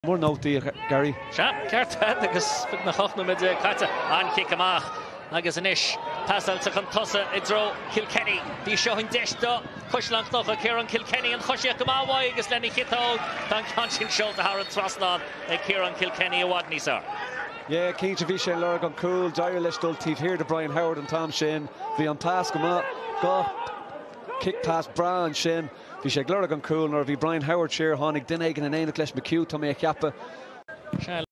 More note Gary. Ceart agus na chochna mid caite an kick amach agus an ish pasal sa Tusa Xtra Kilkenny di showing dish do Castleknock a Ciaran Kilkenny and Choshiach Gamawai agus Lenny Kitto dan Conshin Schultz a Haran Trosnan a Ciaran Kilkenny a Wadney sir. Yeah, Keith Vishen Lurg on cool, Dire Listul Teeth here to Brian Howard and Tom Shane. The on task go kick past Brian Shane. Vishen Lurg on cool, nor be Brian Howard share Honig Dinnig and an Ain't McHugh Tommy Kappa.